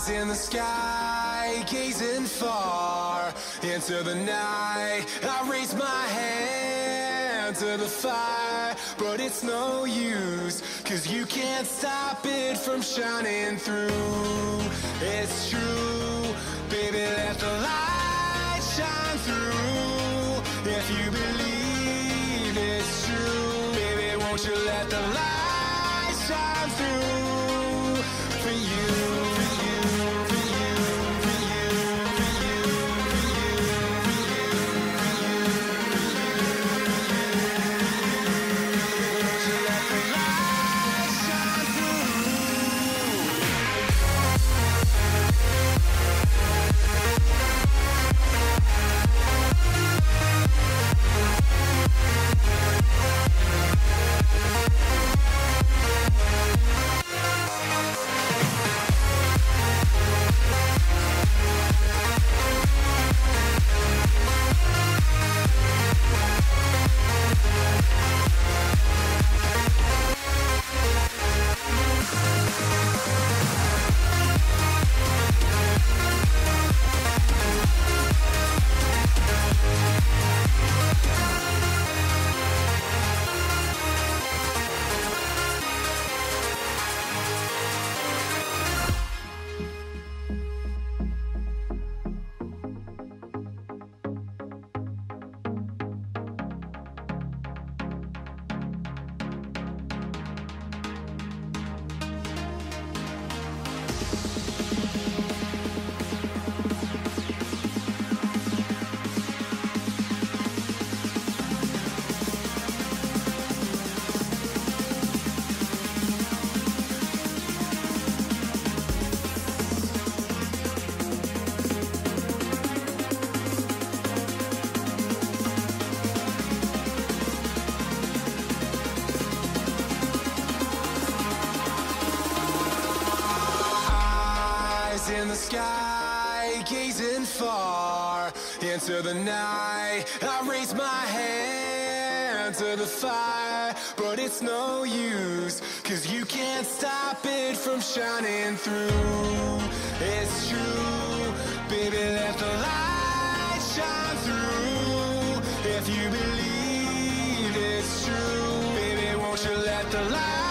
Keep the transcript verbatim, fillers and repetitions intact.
In the sky, gazing far into the night, I raise my hand to the fire, but it's no use, cause you can't stop it from shining through. It's true, baby, let the light shine through. If you believe it's true, baby, won't you let the light shine through for you. In the sky, gazing far into the night, I raise my hand to the fire, but it's no use, cause you can't stop it from shining through. It's true, baby, let the light shine through. If you believe it's true, baby, won't you let the light